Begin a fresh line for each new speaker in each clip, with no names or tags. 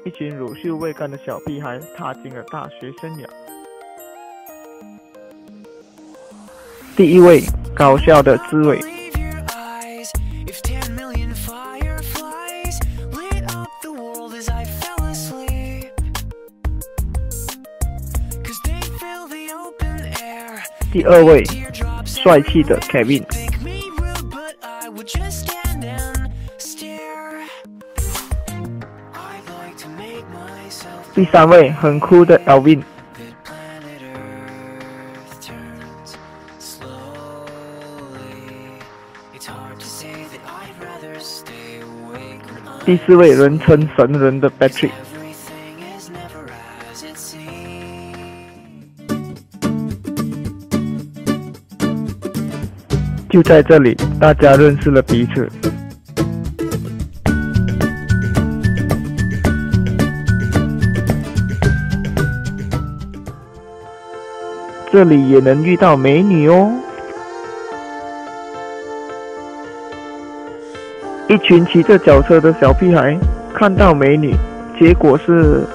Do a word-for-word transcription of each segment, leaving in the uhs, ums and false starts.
一群乳臭未干的小屁孩踏进了大学生涯。第一位，搞笑的滋味。第二位，帅气的 Kevin。第三位，很酷的 Alvin。第四位，人称神人的 Patrick。就在这里，大家认识了彼此。这里也能遇到美女哦。一群骑着脚车的小屁孩看到美女，结果是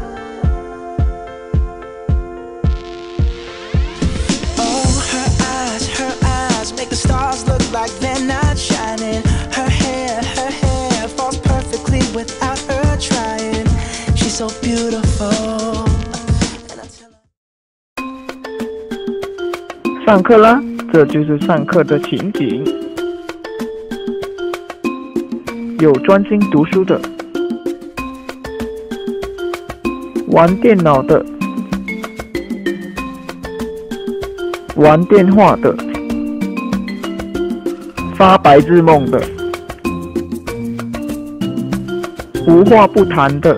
上课啦，这就是上课的情景。有专心读书的，玩电脑的，玩电话的，发白日梦的，无话不谈的，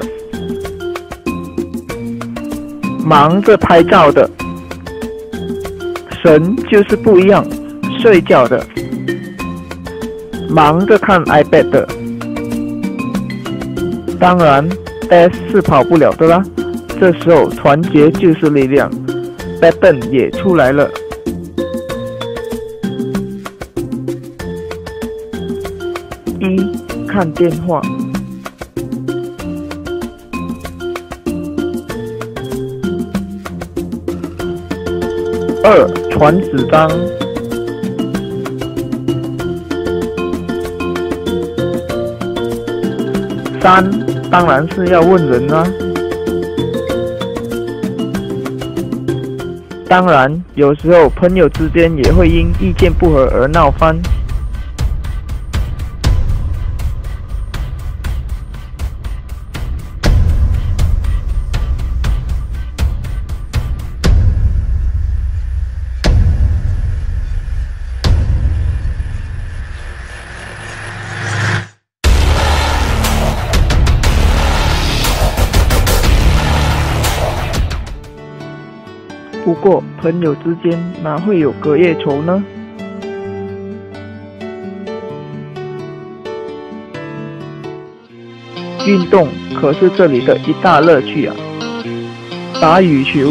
忙着拍照的。神就是不一样，睡觉的，忙着看 iPad 的，当然 test 是跑不了的啦。这时候团结就是力量 ，pattern 也出来了。一，看电话。二，传纸张。三，当然是要问人啦。当然，有时候朋友之间也会因意见不合而闹翻。不过，朋友之间哪会有隔夜仇呢？运动可是这里的一大乐趣啊！打羽球，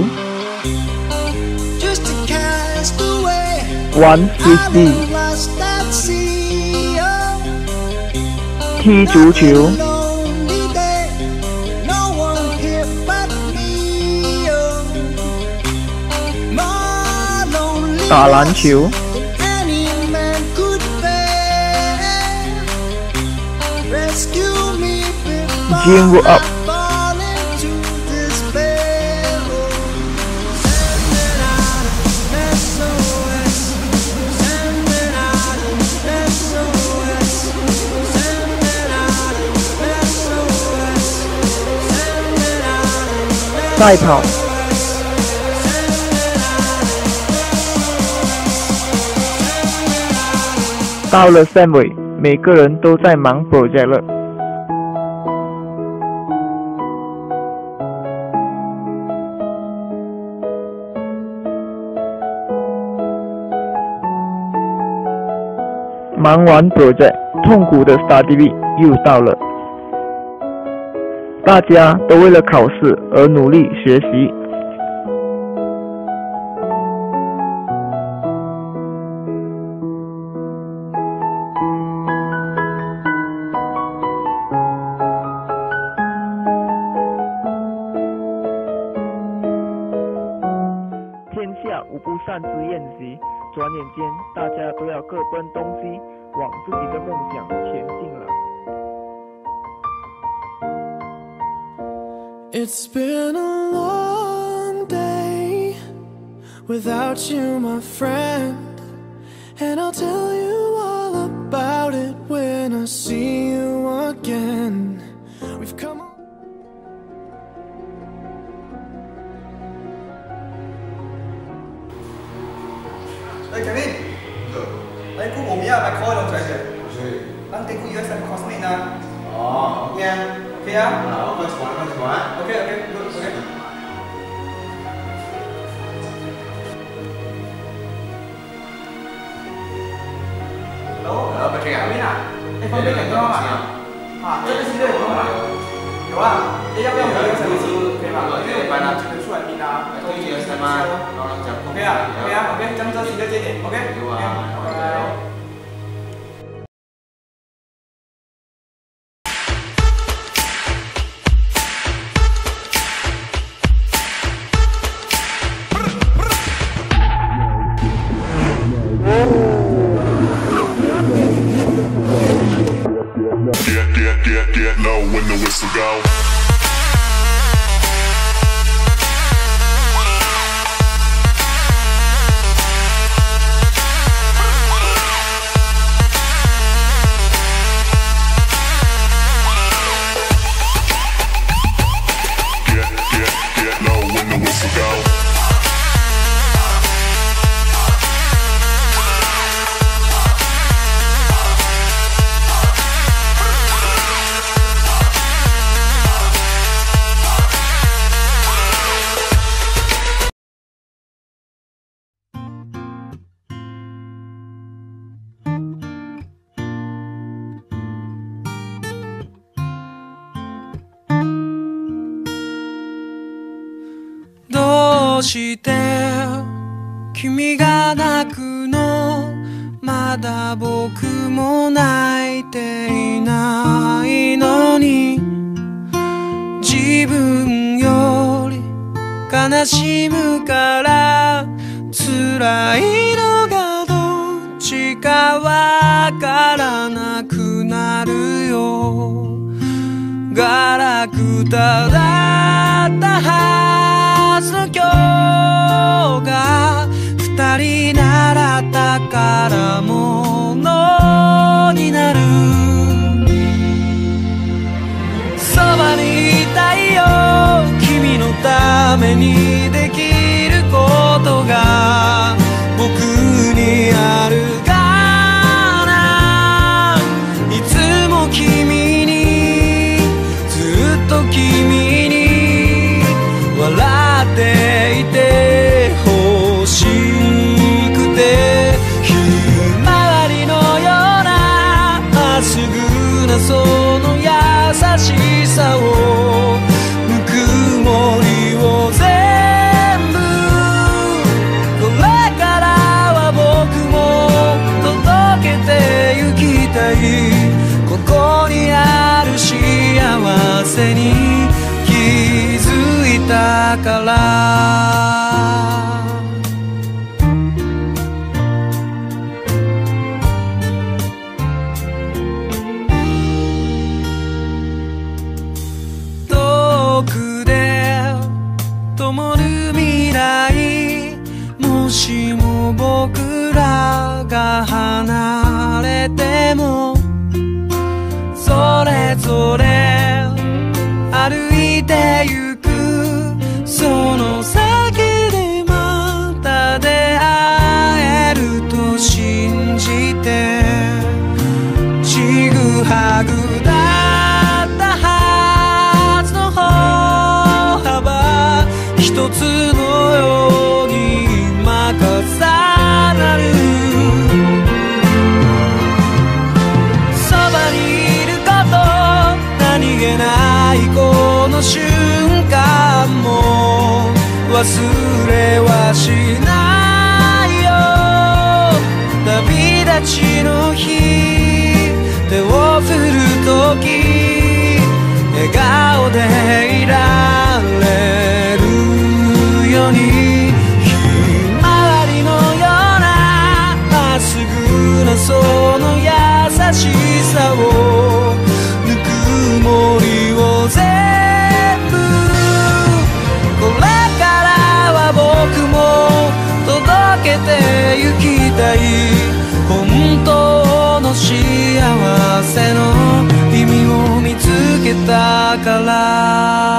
玩 frisbee， 踢足球。打篮球，Gym up， 赛跑。到了 sem 尾，每个人都在忙 project 了。忙完 project， 痛苦的 study week 又到了。大家都为了考试而努力学习。 下无不散之宴席。转眼间，大家都要各奔东西，往自己的梦想前进了。
It's been a long day without you, my friend, and I'll tell you all about it when I see you again. We've come on.
哎 Kevin， 哎，估我们要来 call 龙仔嘅，是，咱哋估要一齊 cosmate 啊。哦 ，OK 啊 ，OK 啊，好，開始玩，開始玩 ，OK OK，good，OK。Hello， Hello， Patrick 啊 ，Kevin 啊，哎，方便點裝啊？啊，這個是熱裝啊？有啊，哎，要不要我們一齊試？可以嗎？因為我拿這個出來聽啊，都一二三嗎？OK 啊 ，OK 啊 ，OK，將這幾個節點 ，OK。有啊，拜拜。
Get, get, get, get low when the whistle go. Get, get, get low when the whistle go.
「どうして君が泣くの」「まだ僕も泣いていないのに」「自分より悲しむから」「辛いのがどっちかわからなくなるよ」「ガラクタだったはずの今日が二人習ったからものになる」「そばにいたいよ君のためにできることが僕にあるから」「いつも君にずっと君に笑っていて欲しくて」「ひまわりのようなまっすぐなその優しさをぬくもりを全部」「これからは僕も届けてゆきたい」「ここにある幸せに気づいたから」遠くで灯る未来もしも僕らが離れてもそれぞれ歩いてゆくその先でまた出会えると信じてちぐはぐだったはずの歩幅一つのように今重なるそばにいること何気ないこの瞬間も忘れはしないよ旅立ちの日手を振るとき笑顔でいられるようにひまから